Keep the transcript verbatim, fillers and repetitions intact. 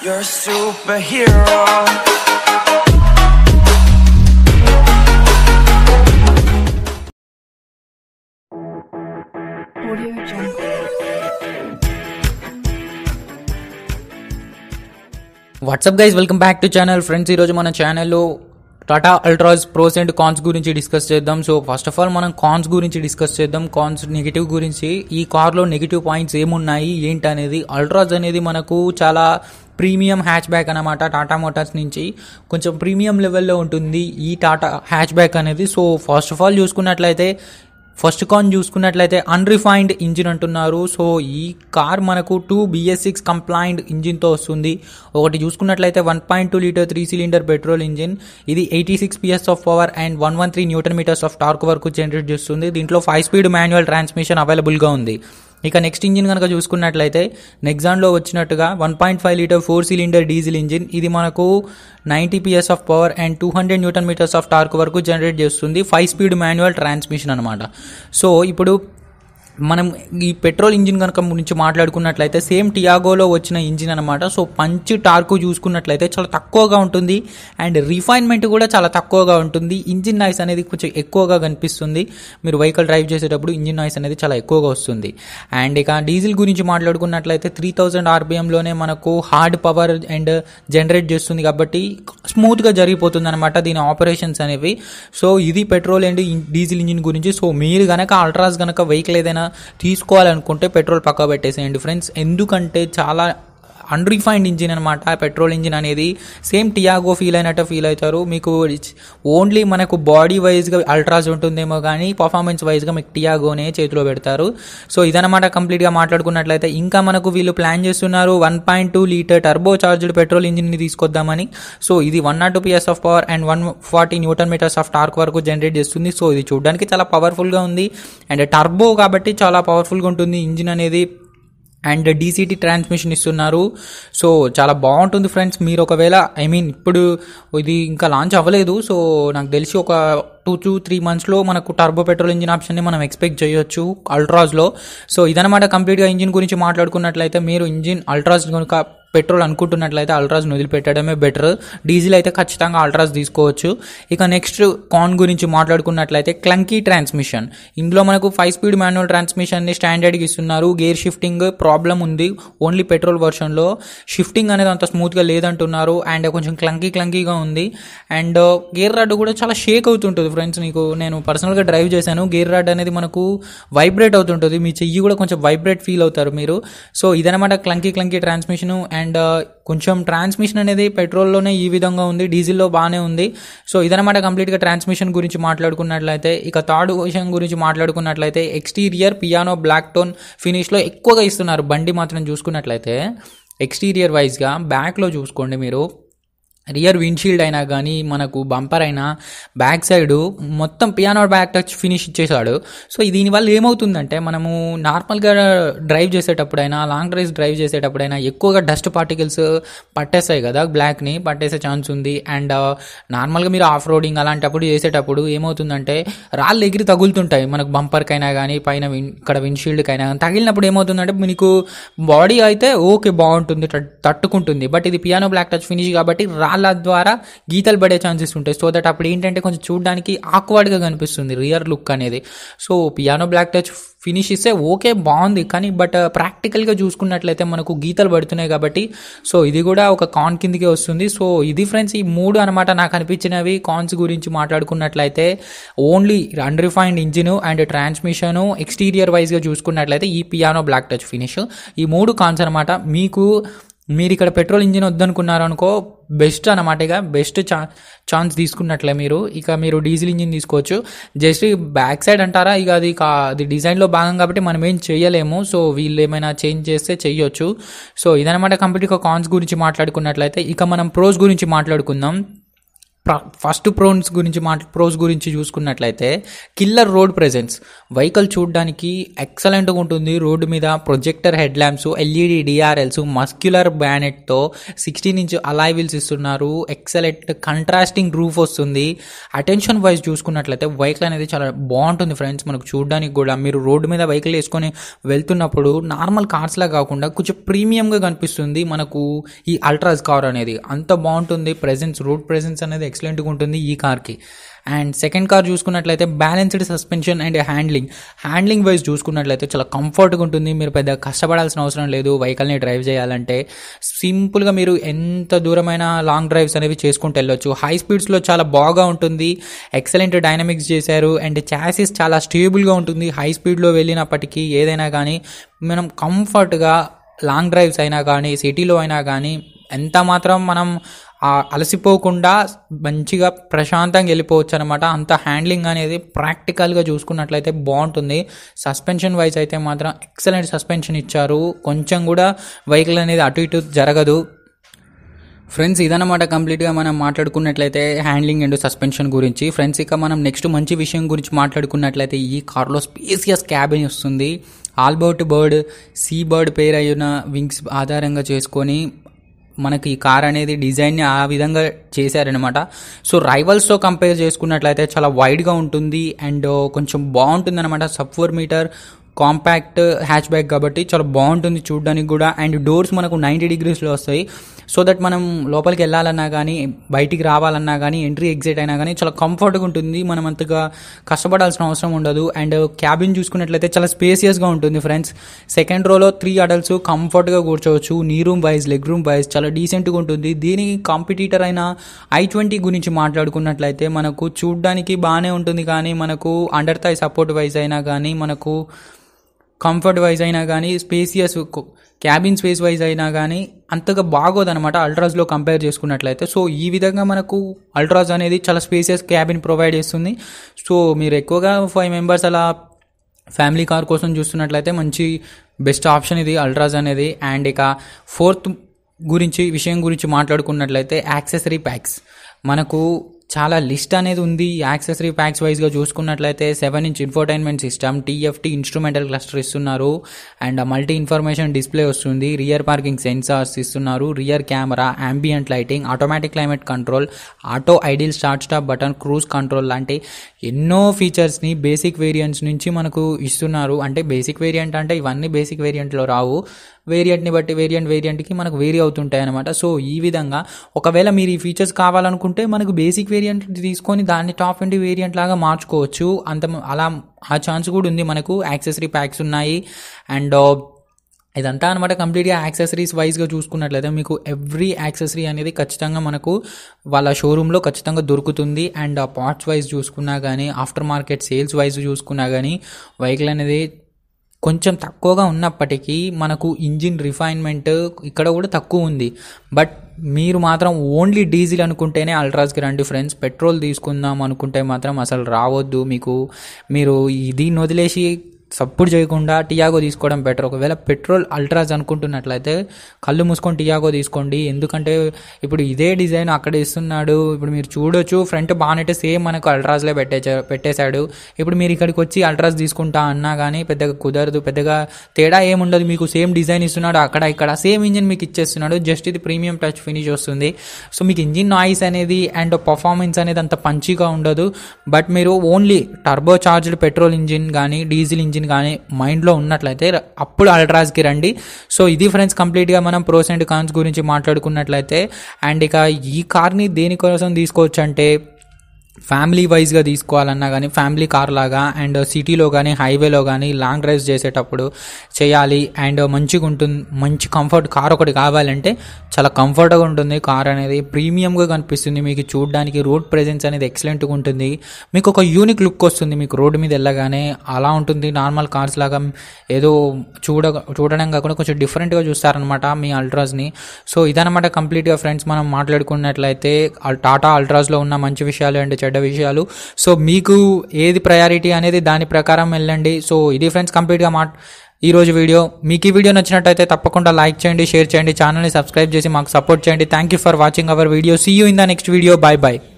You're a superhero. Audio Jungle. What's up guys, welcome back to channel. Friends, ఈరోజు మన ఛానల్లో Tata Altroz pros and cons గురించి discuss చేద్దాం. So first of all మనం cons గురించి discuss చేద్దాం. కాన్స్ నెగిటివ్ గురించి, ఈ కార్లో నెగిటివ్ పాయింట్స్ ఏమున్నాయి ఏంటి అనేది. అల్ట్రాజ్ అనేది మనకు చాలా ప్రీమియం హ్యాచ్ బ్యాక్ అనమాట. టాటా మోటార్స్ నుంచి కొంచెం ప్రీమియం లెవెల్లో ఉంటుంది ఈ టాటా హ్యాచ్ బ్యాక్ అనేది. సో ఫస్ట్ ఆఫ్ ఆల్ చూసుకున్నట్లయితే ఫస్ట్ కాన్ చూసుకున్నట్లయితే అన్రిఫైన్డ్ ఇంజిన్ అంటున్నారు. సో ఈ కార్ మనకు టూ బిఎస్ సిక్స్ కంప్లైంట్ ఇంజిన్తో వస్తుంది. ఒకటి చూసుకున్నట్లయితే one point two litre three cylinder petrol engine. ఇది eighty six PS of power and one one three newton metres of torque వరకు జనరేట్ చేస్తుంది. దీంట్లో ఫైవ్ స్పీడ్ మాన్యువల్ ట్రాన్స్మిషన్ అవైలబుల్గా ఉంది. ఇక నెక్స్ట్ ఇంజిన్ కనుక చూసుకున్నట్లయితే నెక్సాన్లో వచ్చినట్టుగా one point five litre four cylinder diesel engine. ఇది మనకు ninety PS of power and two hundred newton metres of torque వరకు జనరేట్ చేస్తుంది. ఫైవ్ స్పీడ్ మాన్యువల్ ట్రాన్స్మిషన్ అనమాట. సో ఇప్పుడు మనం ఈ పెట్రోల్ ఇంజిన్ కనుక గురించి మాట్లాడుకున్నట్లయితే సేమ్ టియాగోలో వచ్చిన ఇంజిన్ అనమాట. సో పంచ్ టార్క్ చూసుకున్నట్లయితే చాలా తక్కువగా ఉంటుంది అండ్ రిఫైన్మెంట్ కూడా చాలా తక్కువగా ఉంటుంది. ఇంజిన్ నాయిస్ అనేది కొంచెం ఎక్కువగా కనిపిస్తుంది. మీరు వెహికల్ డ్రైవ్ చేసేటప్పుడు ఇంజిన్ నాయిస్ అనేది చాలా ఎక్కువగా వస్తుంది. అండ్ ఇక డీజిల్ గురించి మాట్లాడుకున్నట్లయితే త్రీ థౌజండ్ ఆర్పిఎంలోనే మనకు హార్డ్ పవర్ అండ్ జనరేట్ చేస్తుంది కాబట్టి స్మూత్గా జరిగిపోతుంది అనమాట దీని ఆపరేషన్స్ అనేవి. సో ఇది పెట్రోల్ అండ్ డీజిల్ ఇంజిన్ గురించి. సో మీరు కనుక అల్ట్రాస్ కనుక వెహికల్ ఏదైనా తీసుకోవాలనుకుంటే పెట్రోల్ పక్కా పెట్టేసేయండి ఫ్రెండ్స్. ఎందుకంటే చాలా అన్రిఫైన్డ్ ఇంజిన్ అనమాట పెట్రోల్ ఇంజిన్ అనేది. సేమ్ టియాగో ఫీల్ అయినట్టు ఫీల్ అవుతారు. మీకు ఓన్లీ మనకు బాడీ వైజ్గా అల్ట్రాస్ ఉంటుందేమో కానీ పర్ఫార్మెన్స్ వైజ్గా మీకు టియాగోనే చేతిలో పెడతారు. సో ఇదనమాట కంప్లీట్గా మాట్లాడుకున్నట్లయితే. ఇంకా మనకు వీళ్ళు ప్లాన్ చేస్తున్నారు one point two litre turbo charged petrol ఇంజిన్ని తీసుకొద్దామని. సో ఇది one naught two PS of power and one forty newton metres of torque వరకు జనరేట్ చేస్తుంది. సో ఇది చూడడానికి చాలా పవర్ఫుల్గా ఉంది అండ్ టర్బో కాబట్టి చాలా పవర్ఫుల్గా ఉంటుంది ఇంజిన్ అనేది. అండ్ డీసీటీ ట్రాన్స్మిషన్ ఇస్తున్నారు. సో చాలా బాగుంటుంది ఫ్రెండ్స్. మీరు ఒకవేళ ఐ మీన్ ఇప్పుడు ఇది ఇంకా లాంచ్ అవ్వలేదు. సో నాకు తెలిసి ఒక టూ టూ త్రీ మంత్స్లో మనకు టర్బో పెట్రోల్ ఇంజిన్ ఆప్షన్ని మనం ఎక్స్పెక్ట్ చేయొచ్చు అల్ట్రాస్లో. సో ఇదనమాట కంప్లీట్గా ఇంజిన్ గురించి మాట్లాడుకున్నట్లయితే. మీరు ఇంజిన్ అల్ట్రాస్ కనుక పెట్రోల్ అనుకుంటున్నట్లయితే అల్ట్రాస్ని వదిలిపెట్టడమే బెటర్. డీజిల్ అయితే ఖచ్చితంగా అల్ట్రాస్ తీసుకోవచ్చు. ఇక నెక్స్ట్ కాన్ గురించి మాట్లాడుకున్నట్లయితే క్లంకీ ట్రాన్స్మిషన్. ఇందులో మనకు ఫైవ్ స్పీడ్ మాన్యువల్ ట్రాన్స్మిషన్ని స్టాండర్డ్గా ఇస్తున్నారు. గేర్ షిఫ్టింగ్ ప్రాబ్లం ఉంది ఓన్లీ పెట్రోల్ వర్షన్లో. షిఫ్టింగ్ అనేది అంత స్మూత్గా లేదంటున్నారు అండ్ కొంచెం క్లంకీ క్లంకీగా ఉంది. అండ్ గేర్ రాడ్ కూడా చాలా షేక్ అవుతుంటుంది ఫ్రెండ్స్. నీకు నేను పర్సనల్గా డ్రైవ్ చేశాను. గేర్ రాడ్ అనేది మనకు వైబ్రేట్ అవుతుంటుంది. మీ చెయ్యి కూడా కొంచెం వైబ్రేట్ ఫీల్ అవుతారు మీరు. సో ఇదనమాట క్లంకీ క్లంకీ ట్రాన్స్మిషన్. అండ్ కొంచెం ట్రాన్స్మిషన్ అనేది పెట్రోల్లోనే ఈ విధంగా ఉంది, డీజిల్లో బాగానే ఉంది. సో ఇదనమాట కంప్లీట్గా ట్రాన్స్మిషన్ గురించి మాట్లాడుకున్నట్లయితే. ఇక థర్డ్ విషయం గురించి మాట్లాడుకున్నట్లయితే ఎక్స్టీరియర్ పియానో బ్లాక్ టోన్ ఫినిష్లో ఎక్కువగా ఇస్తున్నారు. బండి మాత్రం చూసుకున్నట్లయితే ఎక్స్టీరియర్ వైజ్గా బ్యాక్లో చూసుకోండి మీరు. రియర్ విండ్షీల్డ్ అయినా కానీ మనకు బంపర్ అయినా బ్యాక్ సైడ్ మొత్తం పియానో బ్యాక్ టచ్ ఫినిష్ ఇచ్చేసాడు. సో దీనివల్ల ఏమవుతుందంటే మనము నార్మల్గా డ్రైవ్ చేసేటప్పుడైనా లాంగ్ డ్రైవ్స్ డ్రైవ్ చేసేటప్పుడైనా ఎక్కువగా డస్ట్ పార్టికల్స్ పట్టేస్తాయి కదా, బ్లాక్ని పట్టేసే ఛాన్స్ ఉంది. అండ్ నార్మల్గా మీరు ఆఫ్ రోడింగ్ అలాంటప్పుడు చేసేటప్పుడు ఏమవుతుందంటే రాళ్ళు ఎగిరి తగులుతుంటాయి మనకు బంపర్కైనా కానీ పైన విన్ ఇక్కడ విండ్షీల్డ్కైనా కానీ. తగిలినప్పుడు ఏమవుతుందంటే మీకు బాడీ అయితే ఓకే బాగుంటుంది, తట్టుకుంటుంది. బట్ ఇది పియానో బ్లాక్ టచ్ ఫినిష్ కాబట్టి రాళ్ళ ద్వారా గీతలు పడే ఛాన్సెస్ ఉంటాయి. సో దట్ అప్పుడు ఏంటంటే కొంచెం చూడడానికి ఆక్వర్డ్గా కనిపిస్తుంది రియర్ లుక్ అనేది. So piano black touch finish ఇస్తే ఓకే బాగుంది కానీ బట్ ప్రాక్టికల్గా చూసుకున్నట్లయితే మనకు గీతలు పడుతున్నాయి కాబట్టి సో ఇది కూడా ఒక కాన్ కిందకే వస్తుంది. సో ఇది ఫ్రెండ్స్ ఈ మూడు అనమాట నాకు అనిపించినవి కాన్స్ గురించి మాట్లాడుకున్నట్లయితే. Only unrefined engine and transmission exterior వైజ్గా చూసుకున్నట్లయితే ఈ పియానో బ్లాక్ టచ్ ఫినిష్, ఈ మూడు కాన్స్ అనమాట. మీకు మీరు ఇక్కడ పెట్రోల్ ఇంజిన్ వద్దనుకున్నారు అనుకో బెస్ట్ అనమాట. ఇక బెస్ట్ ఛా ఛాన్స్ తీసుకున్నట్లే మీరు. ఇక మీరు డీజిల్ ఇంజిన్ తీసుకోవచ్చు. జస్ట్ బ్యాక్ సైడ్ అంటారా, ఇక అది కా అది డిజైన్లో భాగం కాబట్టి మనం ఏం చేయలేము. సో వీళ్ళు ఏమైనా చేంజ్ చేస్తే చెయ్యొచ్చు. సో ఇదనమాట కంప్లీట్గా కాన్స్ గురించి మాట్లాడుకున్నట్లయితే. ఇక మనం ప్రోస్ గురించి మాట్లాడుకుందాం. ఫస్ట్ ప్రోన్స్ గురించి మాట్లా ప్రోస్ గురించి చూసుకున్నట్లయితే కిల్లర్ రోడ్ ప్రెజెన్స్. వెహికల్ చూడడానికి ఎక్సలెంట్గా ఉంటుంది. రోడ్డు మీద projector head lamps, LED DRLs, muscular బ్యానెట్తో సిక్స్టీన్ ఇంచ్ అలాయ్ వీల్స్ ఇస్తున్నారు. ఎక్సలెంట్ కంట్రాస్టింగ్ రూఫ్ వస్తుంది. అటెన్షన్ వైజ్ చూసుకున్నట్లయితే వెహికల్ అనేది చాలా బాగుంటుంది ఫ్రెండ్స్. మనకు చూడడానికి కూడా మీరు రోడ్డు మీద వెహికల్ వేసుకొని వెళ్తున్నప్పుడు నార్మల్ కార్స్లా కాకుండా కొంచెం ప్రీమియంగా కనిపిస్తుంది మనకు ఈ అల్ట్రాజ్ కార్ అనేది. అంత బాగుంటుంది. ప్రెజెన్స్, రోడ్ ప్రెజెన్స్ అనేది ఎక్సలెంట్గా ఉంటుంది ఈ కార్కి. అండ్ సెకండ్ కార్ చూసుకున్నట్లయితే balanced suspension and handling. Handling wise చూసుకున్నట్లయితే చాలా కంఫర్ట్గా ఉంటుంది. మీరు పెద్ద కష్టపడాల్సిన అవసరం లేదు వెహికల్ని డ్రైవ్ చేయాలంటే. సింపుల్గా మీరు ఎంత దూరమైన లాంగ్ డ్రైవ్స్ అనేవి చేసుకుంటూ వెళ్ళొచ్చు. హై స్పీడ్స్లో చాలా బాగా ఉంటుంది. ఎక్సలెంట్ డైనమిక్స్ చేశారు. అండ్ చాసిస్ చాలా స్టేబుల్గా ఉంటుంది. హై స్పీడ్లో వెళ్ళినప్పటికీ ఏదైనా కానీ మనం కంఫర్ట్గా లాంగ్ డ్రైవ్స్ అయినా కానీ సిటీలో అయినా కానీ ఎంత మాత్రం మనం అలసిపోకుండా మంచిగా ప్రశాంతంగా వెళ్ళిపోవచ్చు అనమాట. అంత హ్యాండ్లింగ్ అనేది ప్రాక్టికల్గా చూసుకున్నట్లయితే బాగుంటుంది. సస్పెన్షన్ వైజ్ అయితే మాత్రం ఎక్సలెంట్ సస్పెన్షన్ ఇచ్చారు. కొంచెం కూడా వెహికల్ అనేది అటు ఇటు జరగదు. ఫ్రెండ్స్ ఇదన్నమాట కంప్లీట్గా మనం మాట్లాడుకున్నట్లయితే హ్యాండ్లింగ్ అండ్ సస్పెన్షన్ గురించి. ఫ్రెండ్స్ ఇక మనం నెక్స్ట్ మంచి విషయం గురించి మాట్లాడుకున్నట్లయితే ఈ కార్లో స్పేసియస్ క్యాబిన్ వస్తుంది. ఆల్బర్ట్ బర్డ్, సీ బర్డ్ పేరు అయిన వింగ్స్ ఆధారంగా చేసుకొని మనకి ఈ కార్ అనేది డిజైన్ని ఆ విధంగా చేశారనమాట. సో రైవల్స్తో కంపేర్ చేసుకున్నట్లయితే చాలా వైడ్గా ఉంటుంది అండ్ కొంచెం బాగుంటుంది అనమాట. Sub four meter compact hatchback కాబట్టి చాలా బాగుంటుంది చూడడానికి కూడా. అండ్ డోర్స్ మనకు నైంటీ డిగ్రీస్లో వస్తాయి. సో దట్ మనం లోపలికి వెళ్ళాలన్నా కానీ బయటికి రావాలన్నా కానీ ఎంట్రీ ఎగ్జిట్ అయినా కానీ చాలా కంఫర్ట్గా ఉంటుంది. మనం అంతగా కష్టపడాల్సిన అవసరం ఉండదు. అండ్ క్యాబిన్ చూసుకున్నట్లయితే చాలా స్పేసియస్గా ఉంటుంది ఫ్రెండ్స్. సెకండ్ రోలో త్రీ అడల్ట్స్ కంఫర్ట్గా కూర్చోవచ్చు. Knee room wise, leg room wise చాలా డీసెంట్గా ఉంటుంది. దీని కాంపిటీటర్ అయిన ఐ ట్వంటీ గురించి మాట్లాడుకున్నట్లయితే మనకు చూడడానికి బాగానే ఉంటుంది కానీ మనకు అండర్ థై సపోర్ట్ వైజ్ అయినా కానీ మనకు కంఫర్ట్ వైజ్ అయినా కానీ స్పేసియస్ క్యాబిన్ స్పేస్ వైజ్ అయినా కానీ అంతగా బాగోదన్నమాట అల్ట్రాజ్లో కంపేర్ చేసుకున్నట్లయితే. సో ఈ విధంగా మనకు అల్ట్రాజ్ అనేది చాలా స్పేసియస్ క్యాబిన్ ప్రొవైడ్ చేస్తుంది. సో మీరు ఎక్కువగా ఫైవ్ మెంబర్స్ అలా ఫ్యామిలీ కార్ కోసం చూస్తున్నట్లయితే మంచి బెస్ట్ ఆప్షన్ ఇది అల్ట్రాజ్ అనేది. అండ్ ఇక ఫోర్త్ గురించి విషయం గురించి మాట్లాడుకున్నట్లయితే యాక్సెసరీ ప్యాక్స్. మనకు చాలా లిస్ట్ అనేది ఉంది. యాక్సెసరీ ప్యాక్స్ వైజ్గా చూసుకున్నట్లయితే seven inch infotainment system, TFT instrumental cluster ఇస్తున్నారు. అండ్ మల్టీ ఇన్ఫర్మేషన్ డిస్ప్లే వస్తుంది. రియర్ పార్కింగ్ సెన్సార్స్ ఇస్తున్నారు. Rear camera, ambient lighting, automatic climate control, auto idle start stop button, cruise control లాంటి ఎన్నో ఫీచర్స్ని basic variants నుంచి మనకు ఇస్తున్నారు. అంటే బేసిక్ వేరియంట్ అంటే ఇవన్నీ బేసిక్ వేరియంట్లో రావు. వేరియంట్ని బట్టి వేరియంట్ వేరియంట్కి మనకు వేరీ అవుతుంటాయి అనమాట. సో ఈ విధంగా ఒకవేళ మీరు ఈ ఫీచర్స్ కావాలనుకుంటే మనకు బేసిక్ వేరియంట్ తీసుకొని దాన్ని టాప్ ట్వంటీ వేరియంట్ లాగా మార్చుకోవచ్చు. అంత అలా ఆ ఛాన్స్ కూడా ఉంది. మనకు యాక్సెసరీ ప్యాక్స్ ఉన్నాయి. అండ్ ఇదంతా అనమాట కంప్లీట్గా యాక్సెసరీస్ వైజ్గా చూసుకున్నట్లయితే మీకు ఎవ్రీ యాక్సెసరీ అనేది ఖచ్చితంగా మనకు వాళ్ళ షోరూంలో ఖచ్చితంగా దొరుకుతుంది. అండ్ ఆ పార్ట్స్ వైజ్ చూసుకున్నా కానీ ఆఫ్టర్ మార్కెట్ సేల్స్ వైజ్ చూసుకున్నా కానీ వెహికల్ అనేది కొంచెం తక్కువగా ఉన్నప్పటికీ మనకు ఇంజిన్ రిఫైన్మెంట్ ఇక్కడ కూడా తక్కువ ఉంది. బట్ మీరు మాత్రం ఓన్లీ డీజిల్ అనుకుంటేనే అల్ట్రాస్కి రండి ఫ్రెండ్స్. పెట్రోల్ తీసుకుందాం అనుకుంటే మాత్రం అసలు రావద్దు. మీకు మీరు దీన్ని వదిలేసి సపోర్ట్ చేయకుండా టియాగో తీసుకోవడం బెటర్. ఒకవేళ పెట్రోల్ అల్ట్రాజ్ అనుకుంటున్నట్లయితే కళ్ళు మూసుకొని టియాగో తీసుకోండి. ఎందుకంటే ఇప్పుడు ఇదే డిజైన్ అక్కడ ఇస్తున్నాడు. ఇప్పుడు మీరు చూడొచ్చు ఫ్రంట్ బానెట్ సేమ్ మనకు అల్ట్రాజ్లే పెట్టే పెట్టేశాడు. ఇప్పుడు మీరు ఇక్కడికి వచ్చి అల్ట్రాజ్ తీసుకుంటా అన్నా కానీ పెద్దగా కుదరదు. పెద్దగా తేడా ఏముండదు. మీకు సేమ్ డిజైన్ ఇస్తున్నాడు, అక్కడ ఇక్కడ సేమ్ ఇంజిన్ మీకు ఇచ్చేస్తున్నాడు. జస్ట్ ఇది ప్రీమియం టచ్ ఫినిష్ వస్తుంది. సో మీకు ఇంజిన్ నాయిస్ అనేది అండ్ పర్ఫార్మెన్స్ అనేది అంత పంచిగా ఉండదు. బట్ మీరు only turbo charged petrol engine కానీ డీజిల్ ఇంజిన్ కానీ మైండ్లో ఉన్నట్లయితే అప్పుడు అల్ట్రాజ్కి రండి. సో ఇది ఫ్రెండ్స్ కంప్లీట్గా మనం ప్రోస్ అండ్ కాన్స్ గురించి మాట్లాడుకున్నట్లయితే. అండ్ ఇక ఈ కార్ని దేనికోసం తీసుకోవచ్చు అంటే ఫ్యామిలీ వైజ్గా తీసుకోవాలన్నా కానీ ఫ్యామిలీ కార్ లాగా అండ్ సిటీలో కానీ హైవేలో కానీ లాంగ్ డ్రైవ్స్ చేసేటప్పుడు చేయాలి అండ్ మంచిగా ఉంటుంది. మంచి కంఫర్ట్ కార్ ఒకటి కావాలంటే చాలా కంఫర్ట్గా ఉంటుంది. కార్ అనేది ప్రీమియంగా కనిపిస్తుంది. మీకు చూడడానికి రోడ్ ప్రెజెన్స్ అనేది ఎక్సలెంట్గా ఉంటుంది. మీకు ఒక యూనిక్ లుక్ వస్తుంది. మీకు రోడ్డు మీద వెళ్ళగానే అలా ఉంటుంది. నార్మల్ కార్స్ లాగా ఏదో చూడ చూడడం కాకుండా కొంచెం డిఫరెంట్గా చూస్తారనమాట మీ అల్ట్రాస్ని. సో ఇదనమాట కంప్లీట్గా ఫ్రెండ్స్ మనం మాట్లాడుకున్నట్లయితే టాటా అల్ట్రాస్లో ఉన్న మంచి విషయాలు అండ్ చెడ్డ విషయాలు. సో మీకు ఏది ప్రయారిటీ అనేది దాని ప్రకారం వెళ్ళండి. సో ఇది ఫ్రెండ్స్ కంప్లీట్గా మా ఈరోజు వీడియో. మీకు ఈ వీడియో నచ్చినట్టయితే తప్పకుండా లైక్ చేయండి, షేర్ చేయండి, ఛానల్ని సబ్స్క్రైబ్ చేసి మాకు సపోర్ట్ చేయండి. Thank you for watching our video. See you in the next video. Bye by.